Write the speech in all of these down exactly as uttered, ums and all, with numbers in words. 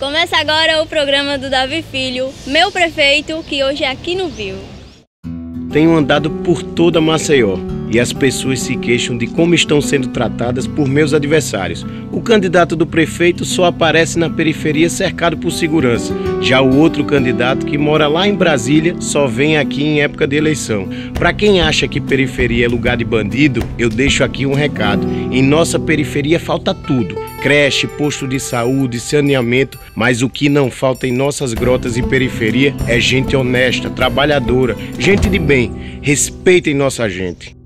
Começa agora o programa do Davi Filho, meu prefeito, que hoje é aqui no Bill. Tenho andado por toda Maceió e as pessoas se queixam de como estão sendo tratadas por meus adversários. O candidato do prefeito só aparece na periferia cercado por segurança. Já o outro candidato, que mora lá em Brasília, só vem aqui em época de eleição. Para quem acha que periferia é lugar de bandido, eu deixo aqui um recado. Em nossa periferia falta tudo: creche, posto de saúde, saneamento, mas o que não falta em nossas grotas e periferia é gente honesta, trabalhadora, gente de bem. Respeitem nossa gente.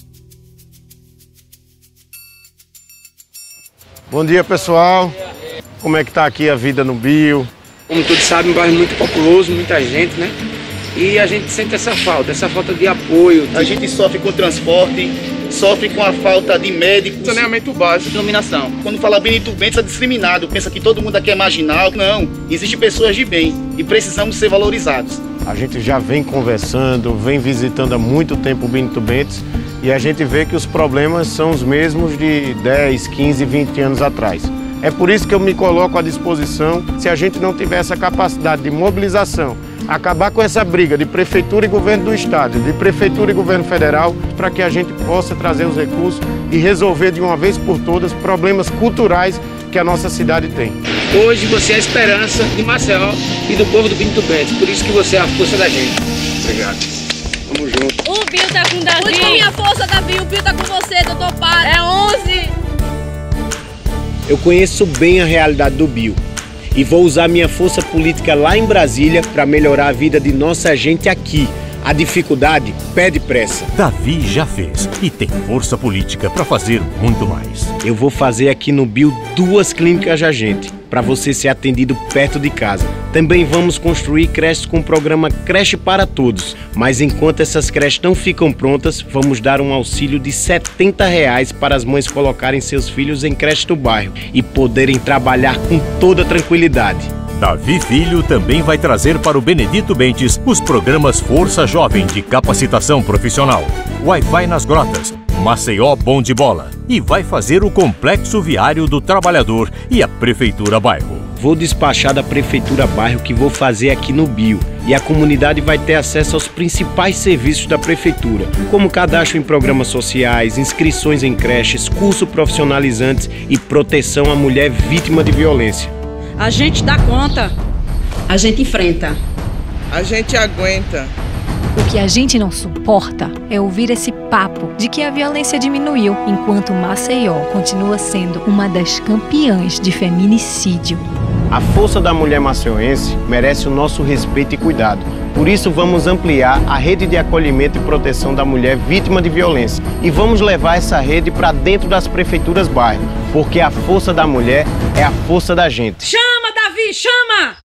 Bom dia, pessoal. Como é que tá aqui a vida no Bill? Como todos sabem, um bairro muito populoso, muita gente, né? E a gente sente essa falta, essa falta de apoio. A gente sofre com o transporte, sofre com a falta de médicos, saneamento básico, iluminação. Quando fala Benito Bentes é discriminado, pensa que todo mundo aqui é marginal. Não, existem pessoas de bem e precisamos ser valorizados. A gente já vem conversando, vem visitando há muito tempo o Benito Bentes e a gente vê que os problemas são os mesmos de dez, quinze, vinte anos atrás. É por isso que eu me coloco à disposição. Se a gente não tiver essa capacidade de mobilização, acabar com essa briga de prefeitura e governo do estado, de prefeitura e governo federal, para que a gente possa trazer os recursos e resolver de uma vez por todas problemas culturais que a nossa cidade tem. Hoje você é a esperança de Maceió e do povo do Benito Bentes, por isso que você é a força da gente. Obrigado. Tamo junto. O Bill tá com o Davi. Muito com minha força, Davi. O Bill tá com você, doutor Padre. É onze. Eu conheço bem a realidade do Bill e vou usar minha força política lá em Brasília para melhorar a vida de nossa gente aqui. A dificuldade pede pressa. Davi já fez e tem força política para fazer muito mais. Eu vou fazer aqui no Bill duas clínicas de agente, para você ser atendido perto de casa. Também vamos construir creches com o programa Creche para Todos. Mas enquanto essas creches não ficam prontas, vamos dar um auxílio de setenta reais para as mães colocarem seus filhos em creche do bairro e poderem trabalhar com toda tranquilidade. Davi Filho também vai trazer para o Benedito Bentes os programas Força Jovem de capacitação profissional, Wi-Fi nas grotas, Maceió Bom de Bola, e vai fazer o Complexo Viário do Trabalhador e a Prefeitura Bairro. Vou despachar da Prefeitura Bairro que vou fazer aqui no Bill e a comunidade vai ter acesso aos principais serviços da Prefeitura, como cadastro em programas sociais, inscrições em creches, cursos profissionalizantes e proteção à mulher vítima de violência. A gente dá conta. A gente enfrenta. A gente aguenta. O que a gente não suporta é ouvir esse papo de que a violência diminuiu, enquanto Maceió continua sendo uma das campeãs de feminicídio. A força da mulher maceioense merece o nosso respeito e cuidado. Por isso vamos ampliar a rede de acolhimento e proteção da mulher vítima de violência. E vamos levar essa rede para dentro das prefeituras bairro, porque a força da mulher é a força da gente. Chama, Davi, chama!